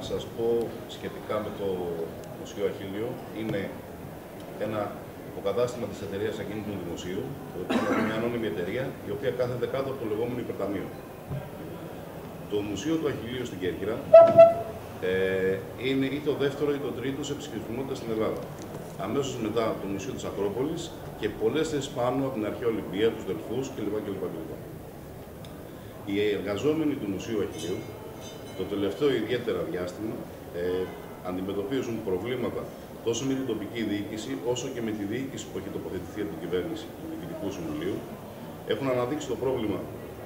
σας πω σχετικά με το Μουσείο Αχίλλειο. Είναι ένα υποκατάστημα της εταιρείας Ακίνητων Δημοσίου, το οποίο είναι μια ανώνυμη εταιρεία, η οποία κάθεται κάτω από το λεγόμενο υπερταμείο. Το Μουσείο του Αχιλλείου στην Κέρκυρα είναι ή το δεύτερο ή το τρίτο σε επισκεψιμότητα στην Ελλάδα. Αμέσως μετά το Μουσείο της Ακρόπολης και πολλές θέσεις πάνω από την Αρχαία Ολυμπία, τους Δελφούς κλπ. Οι εργαζόμενοι του Μουσείου Αχιλλείου το τελευταίο ιδιαίτερα διάστημα αντιμετωπίζουν προβλήματα τόσο με την τοπική διοίκηση όσο και με τη διοίκηση που έχει τοποθετηθεί από την κυβέρνηση του Διοικητικού Συμβουλίου. Έχουν αναδείξει το πρόβλημα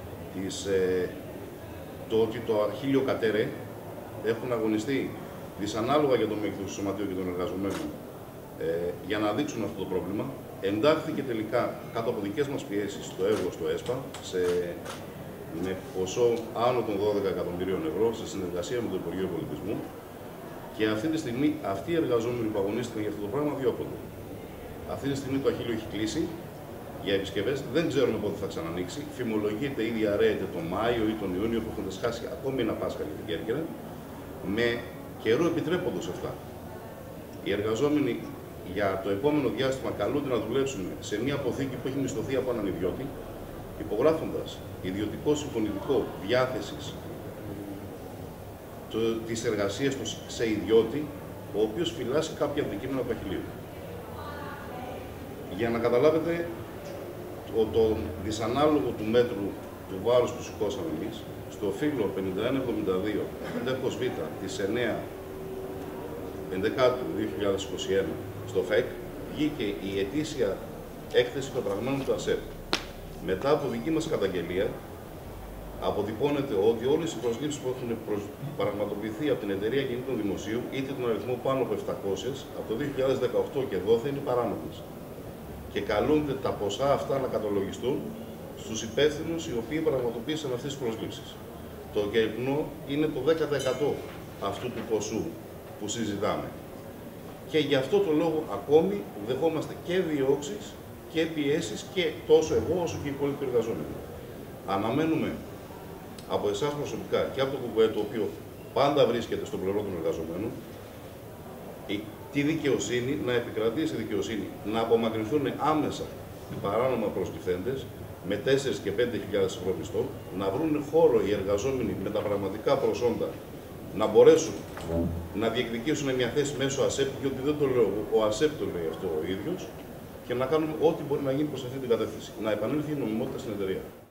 το ότι το Αχίλλειο κατέρε έχουν αγωνιστεί δυσανάλογα για το μέγεθος του σωματείου και των εργαζομένων για να δείξουν αυτό το πρόβλημα. Εντάχθηκε τελικά κάτω από δικές μας πιέσεις το έργο στο ΕΣΠΑ με ποσό άνω των 12 εκατομμυρίων ευρώ σε συνεργασία με το Υπουργείο Πολιτισμού. Και αυτή τη στιγμή αυτοί οι εργαζόμενοι που αγωνίστηκαν για αυτό το πράγμα διώκονται. Αυτή τη στιγμή το Αχίλλειο έχει κλείσει για επισκευές, δεν ξέρουμε πότε θα ξανανοίξει. Φημολογείται ή διαρρέεται τον Μάιο ή τον Ιούνιο που έχουν σχάσει ακόμη ένα Πάσχα για την Κέρκυρα, με καιρό επιτρέποντος αυτά. Οι εργαζόμενοι για το επόμενο διάστημα καλούνται να δουλέψουν σε μια αποθήκη που έχει μισθωθεί από έναν ιδιώτη, υπογράφοντας ιδιωτικό συμφωνητικό διάθεσης της εργασίας του σε ιδιώτη, ο οποίος φυλάσσει κάποια αντικείμενα του Αχιλλείου. Για να καταλάβετε το δυσανάλογο του μέτρου του βάρους που σηκώσαμε εμείς, στο φύλλο 5172 τέχος Β της 9 2021 στο ΦΕΚ βγήκε η ετήσια έκθεση πεπραγμένων του ΑΣΕΠ. Μετά από δική μας καταγγελία, αποτυπώνεται ότι όλες οι προσλήψεις που έχουν πραγματοποιηθεί από την Εταιρεία Ακινήτων Δημοσίου, είτε τον αριθμό πάνω από 700, από το 2018 και εδώ θα είναι παράνομες. Και καλούνται τα ποσά αυτά να καταλογιστούν στους υπεύθυνους οι οποίοι πραγματοποίησαν αυτές τις προσλήψεις. Το κερκνό είναι το 10% αυτού του ποσού που συζητάμε. Και γι' αυτό το λόγο ακόμη δεχόμαστε και διώξεις και πιέσεις και τόσο εγώ όσο και οι υπόλοιποι εργαζόμενοι. Αναμένουμε από εσάς προσωπικά και από το ΚΚΕ, το οποίο πάντα βρίσκεται στο πλευρό των εργαζομένων, τη δικαιοσύνη, να επικρατήσει η δικαιοσύνη, να απομακρυνθούν άμεσα οι παράνομα προσληφθέντες με 4 και 5.000 ευρώ μισθό, να βρουν χώρο οι εργαζόμενοι με τα πραγματικά προσόντα να μπορέσουν να διεκδικήσουν μια θέση μέσω ΑΣΕΠ, γιατί δεν το λέω ο ΑΣΕΠ το λέει αυτό ο ίδιος, και να κάνουμε ό,τι μπορεί να γίνει προς αυτή την κατεύθυνση. Να επανέλθει η νομιμότητα στην εταιρεία.